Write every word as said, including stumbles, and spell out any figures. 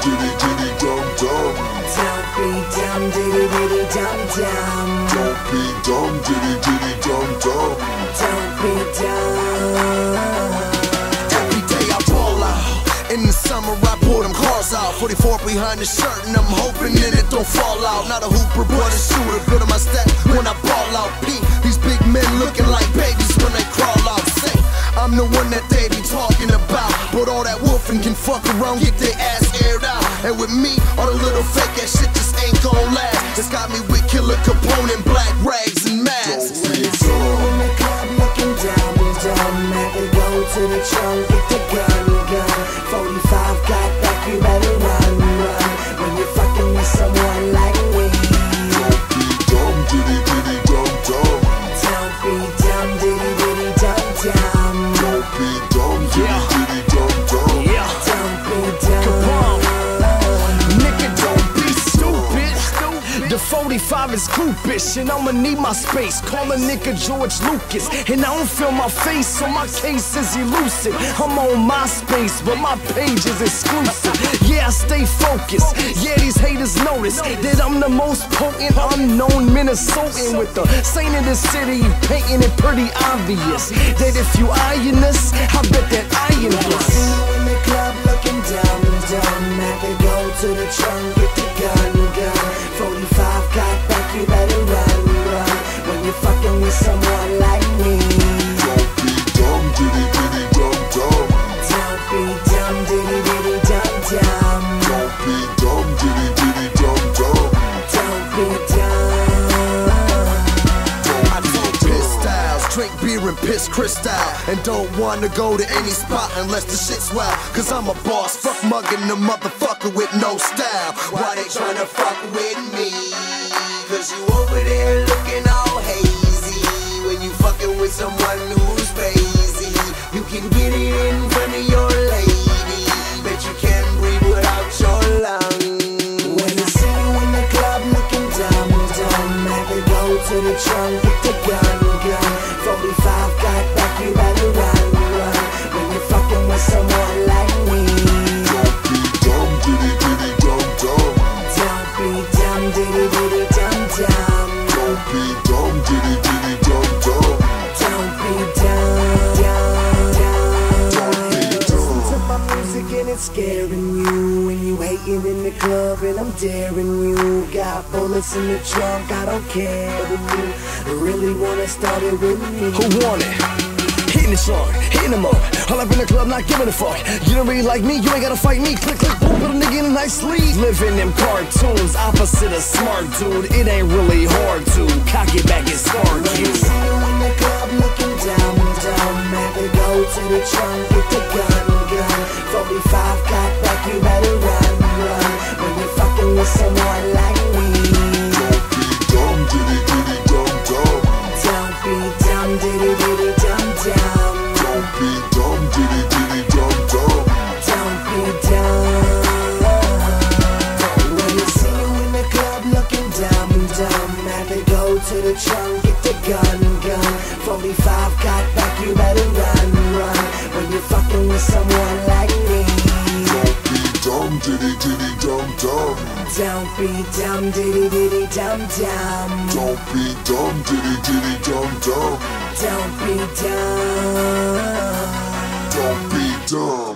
diddy diddy dum dum. Don't be dumb, diddy diddy dum dum. Don't be dumb, diddy diddy dum dum. Don't be dumb. Every day I ball out. In the summer I pull them cars out. forty-four behind the shirt and I'm hoping that it don't fall out. Not a hooper but a shooter. Building my stat when I ball out. Pete, these big men looking like babies when they crawl out. Say, I'm the one that they be talking about. But all that wolfing can fuck around, get their ass aired out. And with me, all the little fake ass shit just ain't gon' last. It's got me with Killer Capone and black rags and masks. When you see you in the club looking down and dumb, have to go to the trunk, get the gun, gun. forty-five got back, you better run, run. When you're fucking with someone like me. Don't be dumb, diddy diddy dum dum. Don't be dumb, diddy diddy dum dum. Don't be dumb, diddy diddy dum dum. Yeah. Don't be dumb. Capone. Nigga, don't be stupid. The forty-five is groupish, and I'ma need my space. Call a nigga George Lucas, and I don't feel my face, so my case is elusive. I'm on MySpace, but my page is exclusive. Yeah, I stay focused. Yeah, these haters notice that I'm the most potent unknown Minnesotan with the saint in the city, painting it pretty obvious that if you eyeing us, I bet that iron See was. you in the club looking dumb, dumb. Have to go to the trunk, get the gun, gun. forty-five got back, you better run, run. When you're fucking with someone like me. Don't be dumb, diddy diddy dum dum. Don't be dumb, diddy diddy dum dum. Don't be dumb, diddy diddy dum dum. Don't be dumb. I don't piss styles, drink beer and piss crystal, and don't wanna go to any spot unless the shit's wild. Cause I'm a boss, fuck mugging the motherfucker with no style. Why they tryna fuck with me? Cause you over there looking all hazy. When you fucking with someone who's crazy, you can get it in front of your lady, but you can't breathe without your lungs. When I see you in the club looking dumb, dumb. Have to go to the trunk, get the gun, gun. forty-five got back, you better run, run. When you're fucking with someone like me. Don't be dumb, diddy diddy dum dum. Don't be dumb, diddy diddy dum dum. Don't be dumb, diddy diddy dum dum. Don't be dumb, dumb, dumb. Listen to my music and it's scaring you. When you hating in the club and I'm daring you. Got bullets in the trunk, I don't care who really wanna start it with me. Who want it? Hitting the song, hitting them up. All up in the club, not giving a fuck. You don't really like me, you ain't gotta fight me. Click, click, boom, put a nigga in a nice sleeve. Living them cartoons, opposite a smart dude. It ain't really hard to cock it back and start When you. you see you in the club looking dumb, dumb. Have to go to the trunk, get the gun, gun. forty-five got back, you better run, run. When you're fucking with someone like me. Don't be dumb, diddy diddy dum dum. Don't be dumb, diddy diddy dum dum. Don't be dumb, diddy diddy dum dum. Don't be dumb. When you see you in the club looking dumb, dumb. Have to go to the trunk, get the gun, gun. forty-five got back, you better run, run. When you're fucking with someone like me. Don't be dumb, diddy diddy dum dum. Don't be dumb, diddy diddy dum dum. Don't be dumb, diddy diddy dum dum. Don't be dumb. Don't be dumb.